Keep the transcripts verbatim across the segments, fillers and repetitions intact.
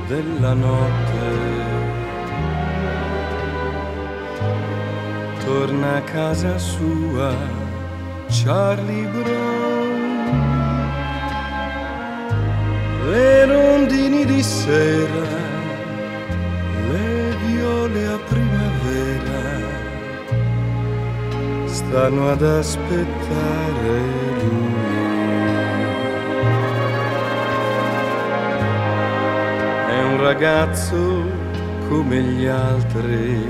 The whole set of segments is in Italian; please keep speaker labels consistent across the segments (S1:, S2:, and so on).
S1: della notte. Torna a casa sua Charlie Brown. Le rondini di sera, le viole a primavera stanno ad aspettare lui. È un ragazzo come gli altri,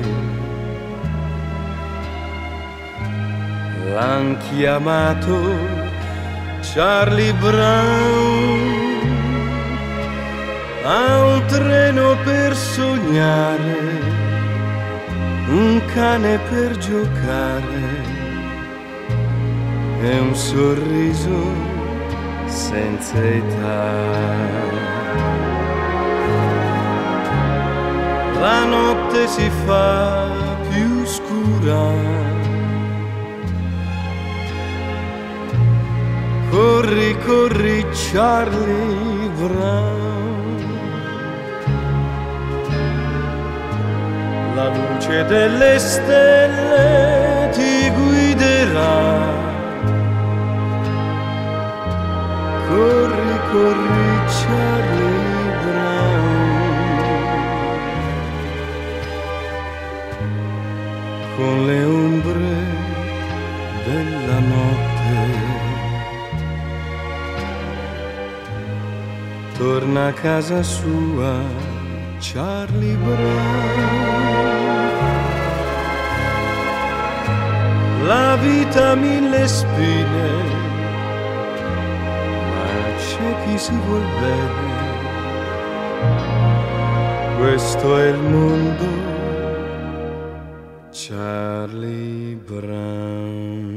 S1: l'han chiamato Charlie Brown. Ha un treno per sognare, un cane per giocare e un sorriso senza età. La notte si fa più scura, corri, corri Charlie Brown. La luce delle stelle ti guiderà. Corri, corri Charlie Brown. Con le ombre della notte torna a casa sua Charlie Brown. La vita ha mille spine, ma c'è chi si vuol bene. Questo è il mondo, Charlie Brown.